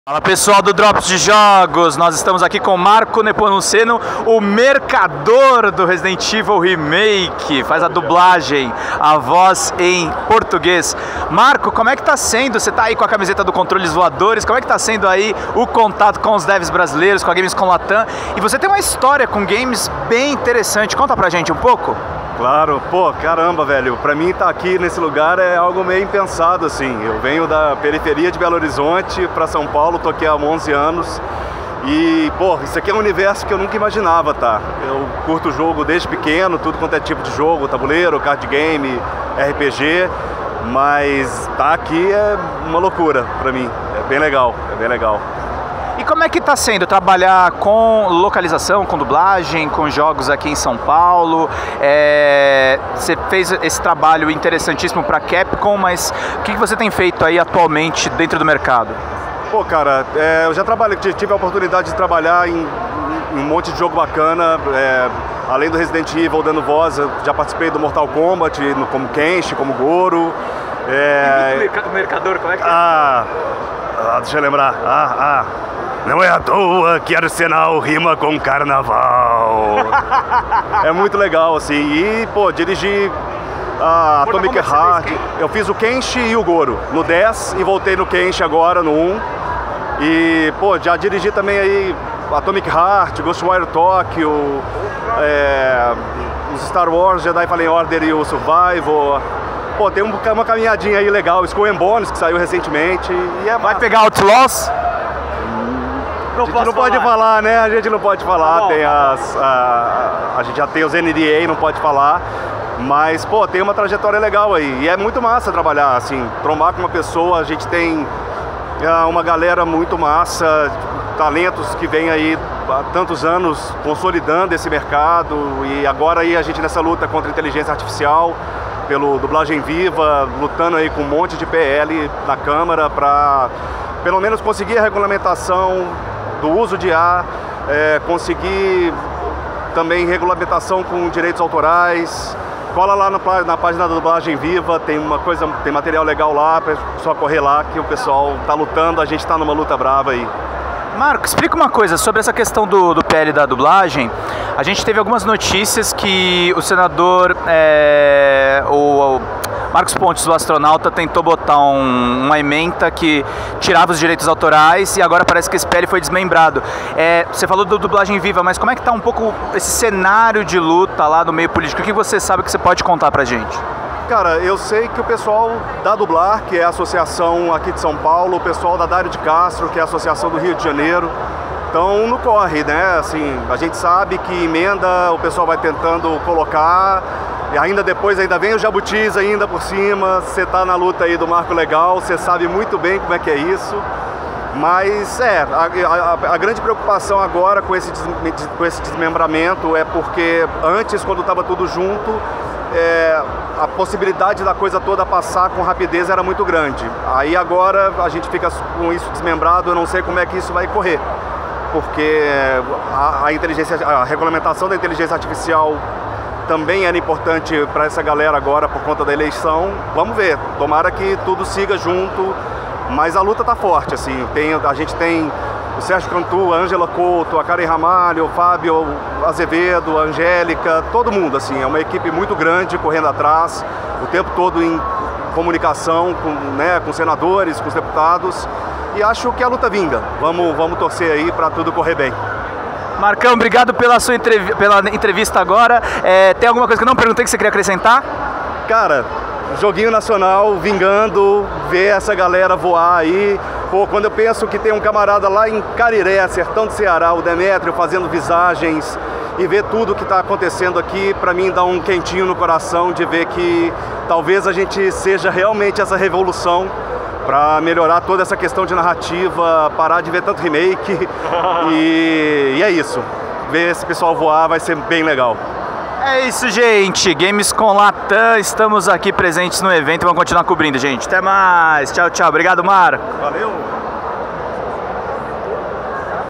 Fala pessoal do Drops de Jogos, nós estamos aqui com Marco Nepomuceno, o mercador do Resident Evil Remake, faz a dublagem, a voz em português. Marco, como é que tá sendo? Você tá aí com a camiseta do Controles Voadores, como é que tá sendo aí o contato com os devs brasileiros, com a Gamescom Latam? E você tem uma história com games bem interessante, conta pra gente um pouco? Claro, pô, caramba, velho, pra mim estar aqui nesse lugar é algo meio impensado, assim. Eu venho da periferia de Belo Horizonte pra São Paulo, tô aqui há 11 anos e, pô, isso aqui é um universo que eu nunca imaginava, tá? Eu curto jogo desde pequeno, tudo quanto é tipo de jogo, tabuleiro, card game, RPG, mas tá aqui é uma loucura pra mim, é bem legal, é bem legal. E como é que está sendo trabalhar com localização, com dublagem, com jogos aqui em São Paulo? Você fez esse trabalho interessantíssimo para a Capcom, mas o que você tem feito aí atualmente dentro do mercado? Pô, cara, eu já tive a oportunidade de trabalhar em um monte de jogo bacana, além do Resident Evil dando voz, eu já participei do Mortal Kombat, como Kenshi, como Goro. O mercador, como é que deixa eu lembrar. Não é à toa que Arsenal rima com Carnaval. É muito legal, assim. E, pô, dirigi a Atomic Heart. Eu fiz o Kenshi e o Goro no 10 e voltei no Kenshi agora, no 1. E, pô, já dirigi também aí Atomic Heart, Ghostwire Tokyo, os Star Wars, Jedi Fallen Order e o Survival. Pô, tem uma caminhadinha aí legal, Skull and Bones, que saiu recentemente. E vai pegar Outlaws? A gente não pode falar, né? A gente não pode falar, tem a gente já tem os NDA, não pode falar. Mas, pô, tem uma trajetória legal aí. E é muito massa trabalhar, assim, trombar com uma pessoa. A gente tem uma galera muito massa, talentos que vem aí há tantos anos consolidando esse mercado. E agora aí a gente nessa luta contra a inteligência artificial, pelo dublagem viva, lutando aí com um monte de PL na Câmara para pelo menos conseguir a regulamentação do uso de IA, conseguir também regulamentação com direitos autorais. Cola lá na página da Dublagem Viva, tem material legal lá, para só correr lá que o pessoal tá lutando, a gente tá numa luta brava aí. Marco, explica uma coisa sobre essa questão do PL da dublagem. A gente teve algumas notícias que o senador, o Marcos Pontes, o astronauta, tentou botar uma ementa que tirava os direitos autorais e agora parece que esse PL foi desmembrado. Você falou da dublagem viva, mas como é que está um pouco esse cenário de luta lá no meio político? O que você sabe que você pode contar pra gente? Cara, eu sei que o pessoal da Dublar, que é a associação aqui de São Paulo, o pessoal da Dário de Castro, que é a associação do Rio de Janeiro, estão no corre, né? Assim, a gente sabe que emenda, o pessoal vai tentando colocar, e ainda depois vem o Jabutis ainda por cima. Você tá na luta aí do marco legal, você sabe muito bem como é que é isso. Mas a grande preocupação agora com esse desmembramento é porque antes, quando estava tudo junto, a possibilidade da coisa toda passar com rapidez era muito grande. Aí agora a gente fica com isso desmembrado, eu não sei como é que isso vai correr. Porque a regulamentação da inteligência artificial também era importante para essa galera agora por conta da eleição. Vamos ver, tomara que tudo siga junto, mas a luta tá forte, assim. A gente tem o Sérgio Cantu, a Ângela Couto, a Karen Ramalho, o Fábio Azevedo, a Angélica, todo mundo, assim. É uma equipe muito grande correndo atrás, o tempo todo em comunicação com senadores, com os deputados. E acho que a luta vinga. Vamos torcer aí para tudo correr bem. Marcão, obrigado pela entrevista agora. Tem alguma coisa que eu não perguntei que você queria acrescentar? Cara, joguinho nacional, vingando, ver essa galera voar aí. Pô, quando eu penso que tem um camarada lá em Cariré, sertão do Ceará, o Demétrio, fazendo visagens, e ver tudo que está acontecendo aqui, para mim dá um quentinho no coração de ver que talvez a gente seja realmente essa revolução para melhorar toda essa questão de narrativa, parar de ver tanto remake. E é isso. Ver esse pessoal voar vai ser bem legal. É isso, gente. Gamescom Latam, estamos aqui presentes no evento e vamos continuar cobrindo, gente. Até mais. Tchau, tchau. Obrigado, Mar. Valeu.